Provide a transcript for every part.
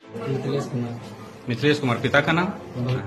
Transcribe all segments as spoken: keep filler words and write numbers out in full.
मिथिलेश कुमार। मिथिलेश कुमार, पिता का नाम?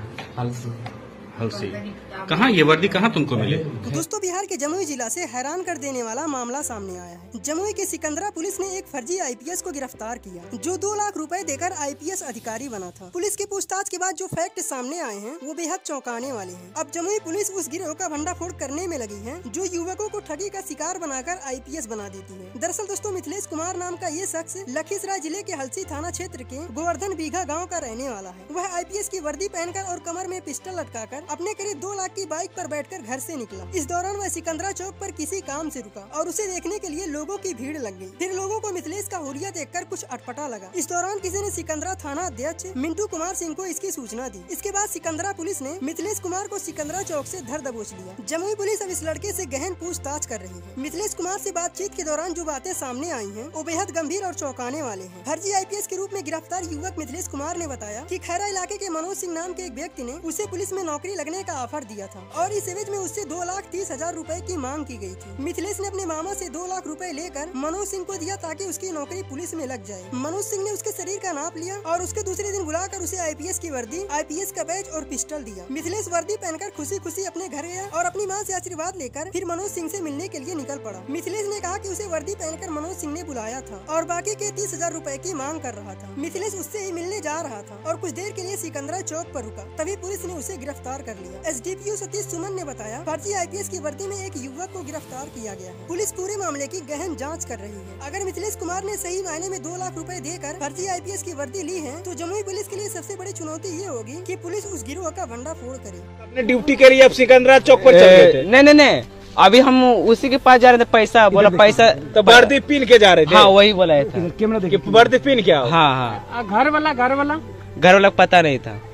हलसी। हलसी। कहाँ ये वर्दी कहाँ तुमको मिली? दोस्तों, बिहार के जमुई जिला से हैरान कर देने वाला मामला सामने आया है। जमुई के सिकंदरा पुलिस ने एक फर्जी आईपीएस को गिरफ्तार किया, जो दो लाख रुपए देकर आईपीएस अधिकारी बना था। पुलिस की पूछताछ के बाद जो फैक्ट सामने आए हैं वो बेहद चौंकाने वाले हैं। अब जमुई पुलिस उस गिरोह का भंडाफोड़ करने में लगी है जो युवकों को ठगी का शिकार बनाकर आईपीएस बना देती है। दरअसल दोस्तों, मिथिलेश कुमार नाम का ये शख्स लखीसराय जिले के हलसी थाना क्षेत्र के गोवर्धन बीघा गाँव का रहने वाला है। वह आईपीएस की वर्दी पहनकर और कमर में पिस्टल लटकाकर अपने करीब दो लाख की बाइक पर बैठकर घर से निकला। इस दौरान वह सिकंदरा चौक पर किसी काम से रुका और उसे देखने के लिए लोगों की भीड़ लग गई। फिर लोगों को मिथिलेश का हुलिया देखकर कुछ अटपटा लगा। इस दौरान किसी ने सिकंदरा थाना अध्यक्ष मिंटू कुमार सिंह को इसकी सूचना दी। इसके बाद सिकंदरा पुलिस ने मिथिलेश कुमार को सिकंदरा चौक से धर दबोच लिया। जमुई पुलिस अब इस लड़के से गहन पूछताछ कर रही है। मिथिलेश कुमार से बातचीत के दौरान जो बातें सामने आई हैं, वो बेहद गंभीर और चौंकाने वाले हैं। फर्जी आईपीएस के रूप में गिरफ्तार युवक मिथिलेश कुमार ने बताया कि खैरा इलाके के मनोज सिंह नाम के एक व्यक्ति ने उसे पुलिस में नौकरी लगने का ऑफर दिया था और इस एवज में उससे दो लाख तीस हजार रूपए की मांग की गई थी। मिथिलेश ने अपने मामा से दो लाख रुपए लेकर मनोज सिंह को दिया ताकि उसकी नौकरी पुलिस में लग जाए। मनोज सिंह ने उसके शरीर का नाप लिया और उसके दूसरे दिन बुलाकर उसे आईपीएस की वर्दी, आईपीएस का बैज और पिस्टल दिया। मिथिलेश वर्दी पहनकर खुशी खुशी अपने घर गया और अपनी मां से आशीर्वाद लेकर फिर मनोज सिंह से मिलने के लिए निकल पड़ा। मिथिलेश ने कहा कि उसे वर्दी पहनकर मनोज सिंह ने बुलाया था और बाकी के तीस हजार रूपए की मांग कर रहा था। मिथिलेश उससे ही मिलने जा रहा था और कुछ देर के लिए सिकंदरा चौक पर रुका। तभी पुलिस ने उसे गिरफ्तार कर लिया। एसडीपीओ सतीश सुमन ने बताया, फर्जी आईपीएस की वर्दी में एक युवक को गिरफ्तार किया गया है। पुलिस पूरे मामले की गहन जांच कर रही है। अगर मिथिलेश कुमार ने सही मायने में दो लाख रुपए देकर फर्जी आईपीएस की वर्दी ली है तो जमुई पुलिस के लिए सबसे बड़ी चुनौती ये होगी कि पुलिस उस गिरोह का भंडाफोड़ करे। अपने ड्यूटी करी, अब सिकंदरा चौक पर चल गए थे। नहीं नहीं नहीं, अभी हम उसी के पास जा रहे थे। पैसा बोला, पैसा तो वर्दी पीन के जा रहे थे। हाँ, वही बोला था कि वर्दी पीन के आओ। हाँ हाँ, घर वाला घर वाला घर वाला पता नहीं था।